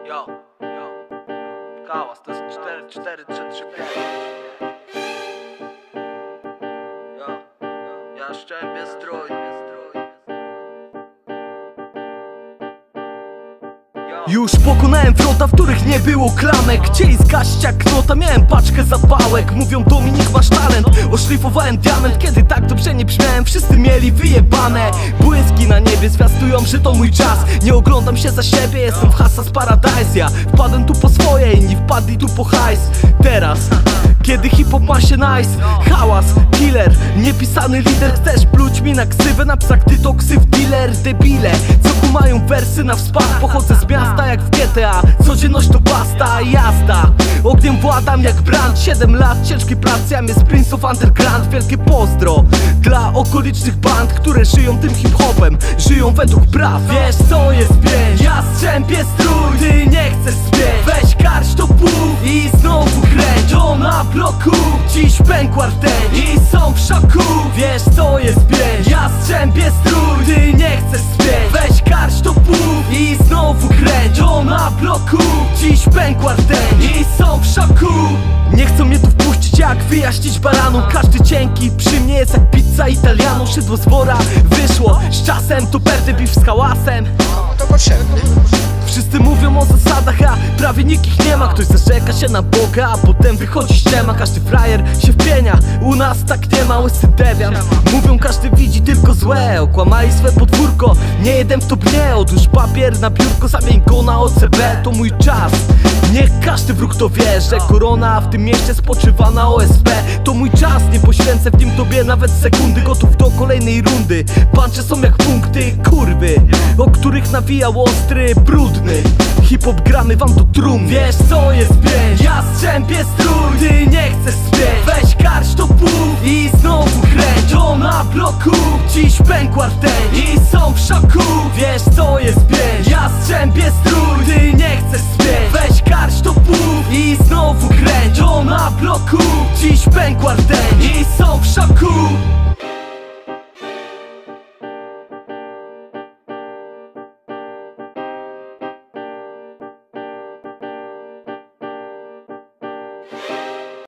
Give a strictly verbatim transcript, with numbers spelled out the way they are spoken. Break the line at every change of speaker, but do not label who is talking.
Yo, yo, Kałas, to jest cztery cztery trzy trzy pięć. Yo, ja szczębię strój.
Już pokonałem wrota, w których nie było klamek. Chcieli zgasić jak knota, miałem paczkę zapałek. Mówią, Dominik, masz talent. Oszlifowałem diament, kiedy tak dobrze nie brzmiałem. Wszyscy mieli wyjebane. Błyski na niebie zwiastują, że to mój czas. Nie oglądam się za siebie, jestem w Hassas Paradise. Ja wpadłem tu po swoje, inni wpadli tu po hajs. Teraz, kiedy hip-hop ma się nice. Hałas, killer, niepisany lider. Chcesz pluć mi na ksywę, na psach, ty to ksyw dealer. Debile, co kumają wersy na wsparł. Pochodzę z miasta jak w G T A. Codzienność to basta, jazda. Ogniem władam jak brand. Siedem lat, ciężki pracy, ja jest Prince of Underground. Wielkie pozdro dla okolicznych band, które żyją tym hip-hopem, żyją według praw. Wiesz co jest pięć? Ja strzępię strój, ty nie chcesz spieć. Weź karć to pół i znowu kręć. O, na bloku dziś pękła rtęć i są w szoku. Wiesz co jest pięć? Ja strzępię strój, ty nie chcesz spieć. Weź karć to pół i znowu kręć. O, na bloku dziś pękła rtęć i są w szoku. Nie chcą mnie tu wpuścić, jak wyjaśnić baranom. Każdy cienki przy mnie jest jak pizza italiano. Szydło z wora wyszło z czasem, to pewny beef z hałasem.
To potrzebny.
Wszyscy mówią o zasadach, a prawie nikt ich nie ma. Ktoś zarzeka się na Boga, a potem wychodzi ściema. Każdy frajer się wpienia, u nas tak nie ma. Łysy dewiant, mówią każdy widzi tylko złe. Okłamali swe podwórko, nie jeden w to brnie. Odłóż papier na biurko, zamień go na O C B. To mój czas, niech każdy wróg to wie, że korona w tym mieście spoczywa na O S P. To mój czas, nie poświęcę w nim tobie nawet sekundy. Gotów do kolejnej rundy, puncze są jak punkty, kurwy, o których nawijał ostry, brudny hip-hop, gramy wam do trum. Wiesz co jest pięć? Ja strzępię strój, ty nie chcesz spieć. Weź karć to pół i znowu kręć. O, na bloku dziś pękła rtęć i są w szoku. Wiesz co jest pięć? Ja